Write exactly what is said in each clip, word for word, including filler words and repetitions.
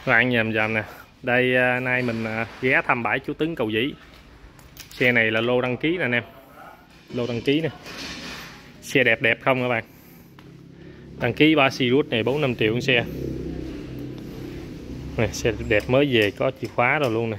Các bạn nhầm dầm nè. Đây nay mình ghé thăm bãi Chú Tứng Cầu Giấy. Xe này là lô đăng ký nè anh em. Lô đăng ký nè. Xe đẹp đẹp không các bạn. Đăng ký ba Sirius này bốn năm triệu con xe. Này, xe đẹp mới về có chìa khóa rồi luôn nè.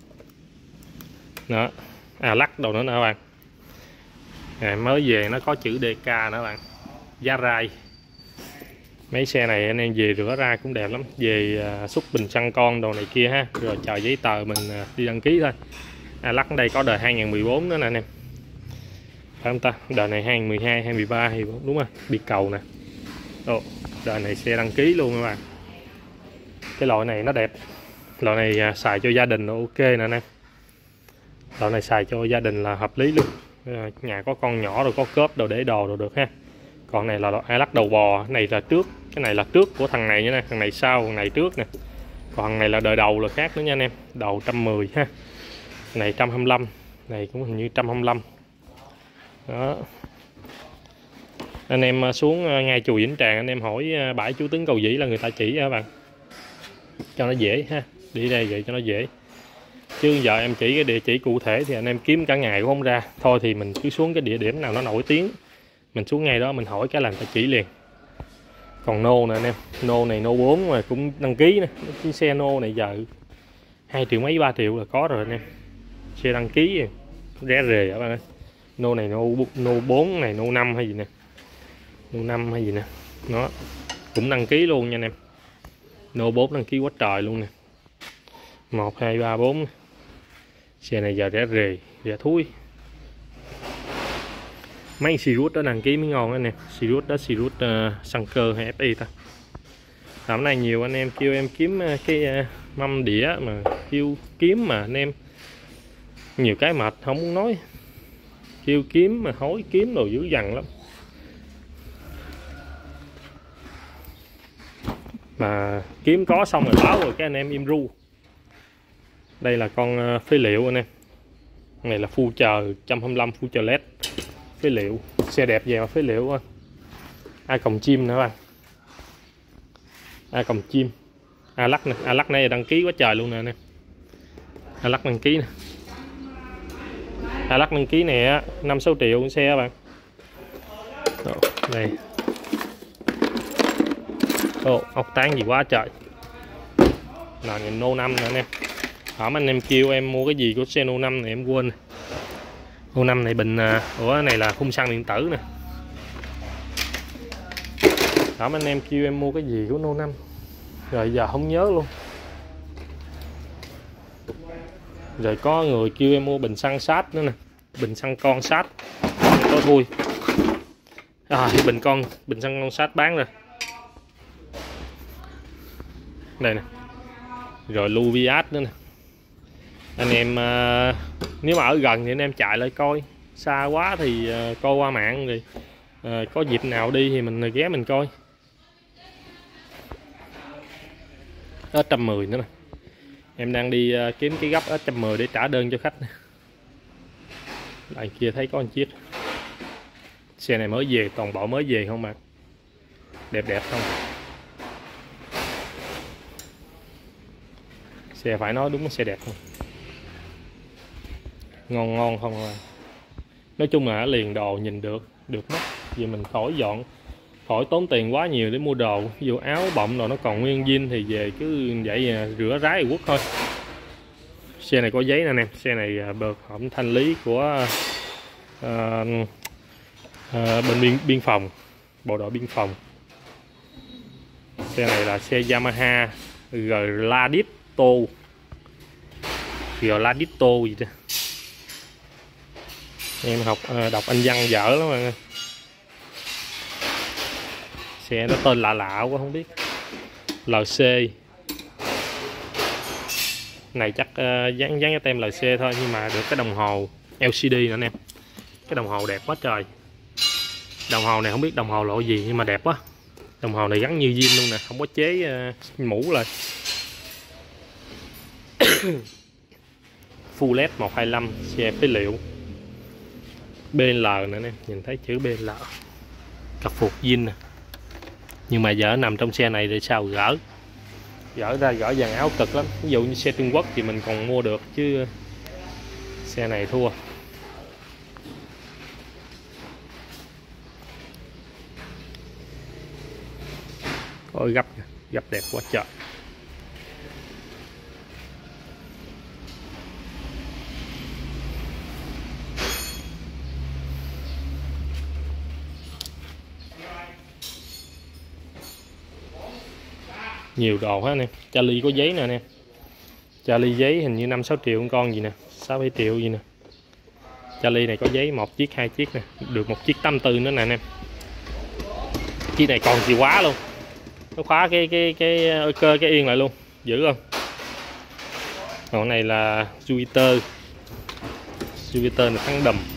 Đó. À lắc đầu nữa nè các bạn. À, mới về nó có chữ đê ca nữa các bạn. Giá rai. Mấy xe này anh em về rửa ra cũng đẹp lắm. Về à, xúc bình xăng con đồ này kia ha. Rồi chờ giấy tờ mình à, đi đăng ký thôi. À, lắc ở đây có đời hai nghìn mười bốn nữa nè anh em. Phải không ta? Đời này hai nghìn mười hai, hai nghìn mười ba thì đúng không? Bị cầu nè. Ồ, đời này xe đăng ký luôn các bạn. Cái loại này nó đẹp. Loại này à, xài cho gia đình ok nè anh em. Loại này xài cho gia đình là hợp lý luôn. À, nhà có con nhỏ rồi có cớp đồ để đồ rồi được ha. Còn này là ai lắc đầu bò, cái này là trước, cái này là trước của thằng này nha, thằng này sau, thằng này trước nè. Còn thằng này là đời đầu là khác nữa nha anh em, đầu một trăm mười ha. Này một trăm hai mươi lăm, này cũng hình như một trăm hai mươi lăm. Đó. Anh em xuống ngay chùa Vĩnh Tràng anh em hỏi bãi Chú Tứng Cầu Giấy là người ta chỉ các bạn. Cho nó dễ ha, đi đây vậy cho nó dễ. Chứ giờ em chỉ cái địa chỉ cụ thể thì anh em kiếm cả ngày cũng không ra. Thôi thì mình cứ xuống cái địa điểm nào nó nổi tiếng, mình xuống ngay đó mình hỏi cái là người ta chỉ liền. Còn nô nè anh em, nô này nô bốn mà cũng đăng ký nè. Cái xe nô này giờ hai triệu mấy ba triệu là có rồi anh em. Xe đăng ký rẻ rề các bạn ơi. Nô này nô nô bốn này nô năm hay gì nè. Nô năm hay gì nè. Nó cũng đăng ký luôn nha anh em. Nô bốn đăng ký quá trời luôn nè. một hai ba bốn. Xe này giờ rẻ rề, rẻ thúi. Mấy Sirius đó đăng ký mới ngon anh em. Sirius đó Sirius uh, xăng cơ hay ép i ta. Hôm nay nhiều anh em kêu em kiếm uh, cái uh, mâm đĩa mà kêu kiếm mà anh em nhiều cái mệt không muốn nói. Kêu kiếm mà hối kiếm đồ dữ dằn lắm. Mà kiếm có xong rồi báo rồi cái anh em im ru. Đây là con uh, phế liệu anh em. Này là Future một trăm hai mươi lăm Future led. Phế liệu, xe đẹp về mà phế liệu thôi. A còng chim nữa bạn. A còng chim. A lắc nè, A lắc này đăng ký quá trời luôn nè anh em. A lắc đăng ký nè. A lắc đăng ký nè, năm sáu triệu con xe các bạn. Đó, đây. Ồ, ốc tán gì quá trời. Là nô năm nè anh em. Hỏi anh em kêu em mua cái gì của xe nô năm này em quên. Nô năm này bình của này là khung xăng điện tử nè. Hỏi anh em kêu em mua cái gì của nô năm. Rồi giờ không nhớ luôn. Rồi có người kêu em mua bình xăng sát nữa nè. Bình xăng con sát. Có thui. À, bình con, bình xăng con sát bán rồi. Đây nè. Rồi Luviat nữa nè. Anh em uh, nếu mà ở gần thì anh em chạy lại coi, xa quá thì uh, coi qua mạng rồi uh, có dịp nào đi thì mình ghé mình coi. Ếch một trăm mười nữa nè. Em đang đi uh, kiếm cái gấp ếch một trăm mười để trả đơn cho khách nè. Lại kia thấy có một chiếc. Xe này mới về, toàn bộ mới về không mà. Đẹp đẹp không. Xe phải nói đúng là xe đẹp không. Ngon ngon không à. Nói chung là liền đồ nhìn được được mắt. Vì mình khỏi dọn, khỏi tốn tiền quá nhiều để mua đồ. Ví dụ áo bọng rồi nó còn nguyên zin thì về cứ vậy rửa rái rồi quất thôi. Xe này có giấy nè anh em. Xe này bợt hỏng thanh lý của uh, uh, bên biên, biên phòng, bộ đội biên phòng. Xe này là xe Yamaha Gladito Gladito gì đó. Em học đọc anh văn dở lắm mà. Xe nó tên lạ lạ quá không biết. lờ xê. Này chắc uh, dán dán cái tem lờ xê thôi, nhưng mà được cái đồng hồ lờ xê đê nữa anh em. Cái đồng hồ đẹp quá trời. Đồng hồ này không biết đồng hồ loại gì nhưng mà đẹp quá. Đồng hồ này gắn như zin luôn nè, không có chế uh, mũ lại. Full led một hai lăm, xe phế liệu. bê en lờ nữa nè, nhìn thấy chữ bê en lờ. Cặp phục zin nè. Nhưng mà giờ nằm trong xe này để sao gỡ. gỡ ra gỡ dàn áo cực lắm. Ví dụ như xe Trung Quốc thì mình còn mua được, chứ xe này thua. Ôi gấp gấp đẹp quá trời. Nhiều đồ hết nè. Charlie có giấy nè nè. Charlie giấy hình như năm sáu triệu con con gì nè, sáu bảy triệu gì nè. Charlie này có giấy một chiếc, hai chiếc nè, được một chiếc tám tư nữa nè anh em. Chiếc này còn chìa khóa luôn. Nó khóa cái cái cái cơ cái yên lại luôn, dữ không? Còn này là Jupiter. Jupiter là thắng đầm.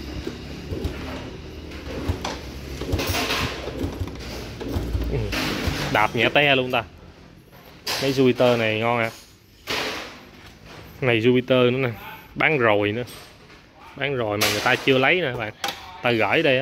Đạp nhẹ te luôn ta. Mấy Jupiter này ngon à. Này Jupiter nữa nè, bán rồi nữa. Bán rồi mà người ta chưa lấy nữa các bạn. Ta gửi đây á.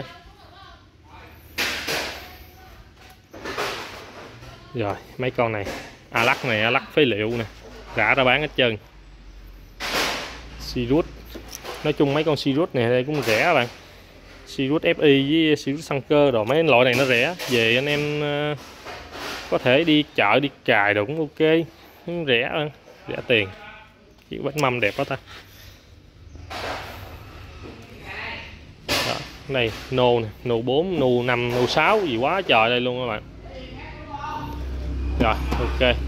Rồi, mấy con này Alac này, Alac phế liệu nè, rã ra bán hết trơn. Sirius. Nói chung mấy con Sirius này đây cũng rẻ các bạn. Sirius ép i với Sirius Sunker rồi mấy loại này nó rẻ. Về anh em uh, có thể đi chợ đi cài đồ cũng ok, cũng rẻ hơn, rẻ tiền. Chiếc bánh mâm đẹp quá ta. Đó, này nô nè, nô bốn, nô năm, nô sáu gì quá trời đây luôn các bạn. Rồi ok,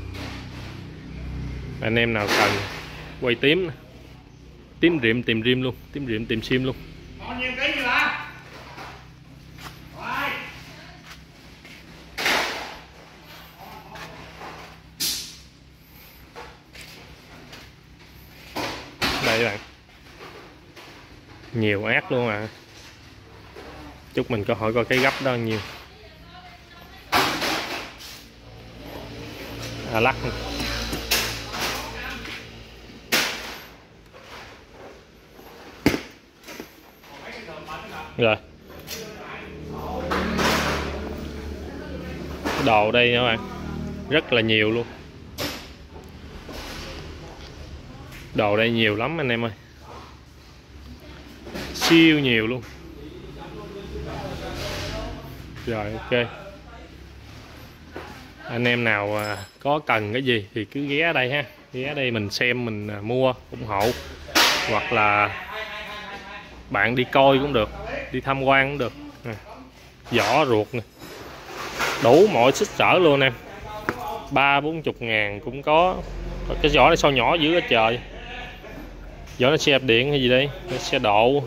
anh em nào cần quay tím nè, tím rịm tìm rim luôn, tím rịm tìm sim luôn. Đây các bạn, nhiều ác luôn à. Chúc mình có hỏi coi cái gấp đó nhiều. À, lắc rồi. Đồ đây các bạn rất là nhiều luôn. Đồ đây nhiều lắm anh em ơi, siêu nhiều luôn. Rồi ok, anh em nào có cần cái gì thì cứ ghé đây ha, ghé đây mình xem mình mua ủng hộ, hoặc là bạn đi coi cũng được, đi tham quan cũng được. Vỏ ruột nè, đủ mọi xích sở luôn em, ba bốn chục ngàn cũng có. Cái vỏ này sao nhỏ dữ hết trời. Vỏ nó xe đạp điện hay gì đây, xe độ.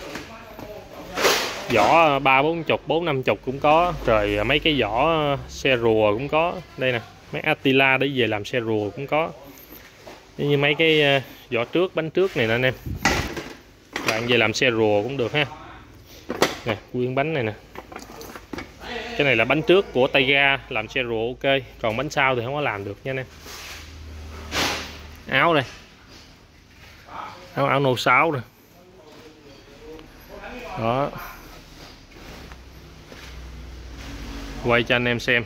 Vỏ ba bốn chục, bốn năm chục cũng có. Rồi mấy cái vỏ xe rùa cũng có. Đây nè, mấy Attila để về làm xe rùa cũng có. Như mấy cái vỏ trước, bánh trước này nè anh em, bạn về làm xe rùa cũng được ha. Nè, nguyên bánh này nè. Cái này là bánh trước của tay ga làm xe rùa ok. Còn bánh sau thì không có làm được nha anh em. Áo đây, áo áo nô sáu rồi đó, quay cho anh em xem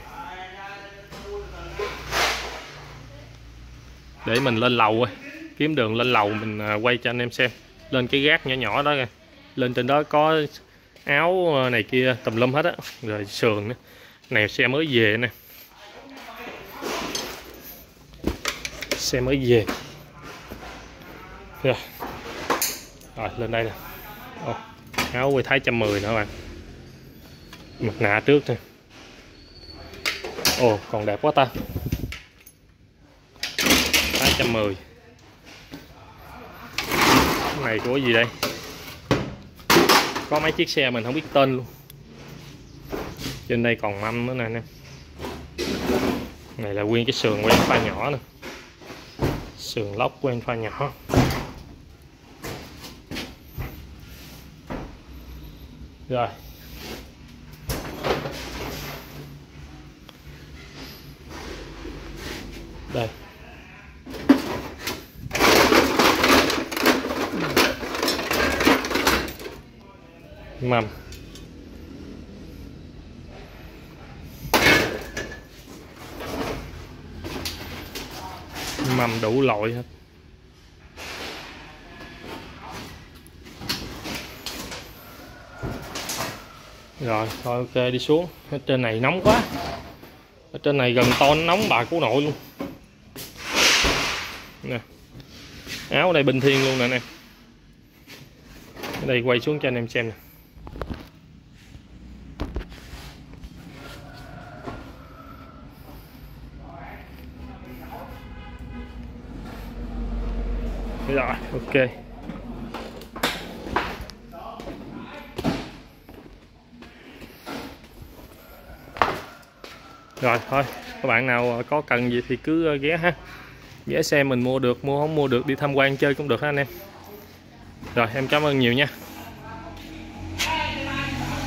để mình lên lầu rồi, kiếm đường lên lầu mình quay cho anh em xem. Lên cái gác nhỏ nhỏ đó kìa, lên trên đó có áo này kia tùm lum hết á, rồi sườn nữa. Này xe mới về nè, xe mới về rồi. Rồi lên đây nè. Ồ, áo quay thái trăm mười nữa các bạn, mặt nạ trước nè. Ồ còn đẹp quá ta, thái trăm mười. Cái này của gì đây, có mấy chiếc xe mình không biết tên luôn. Trên đây còn mâm nữa nè anh em. Này là nguyên cái sườn quen pha nhỏ nè, sườn lóc quen pha nhỏ. Rồi đây mâm. Mầm đủ loại hết. Rồi thôi ok, đi xuống. Ở trên này nóng quá, ở trên này gần ton nóng bà của nội luôn nè. Áo ở đây bình thiên luôn nè nè. Ở đây quay xuống cho anh em xem nè. Rồi ok. Rồi thôi, các bạn nào có cần gì thì cứ ghé ha, ghé xem mình mua được, mua không mua được đi tham quan chơi cũng được ha anh em. Rồi em cảm ơn nhiều nha.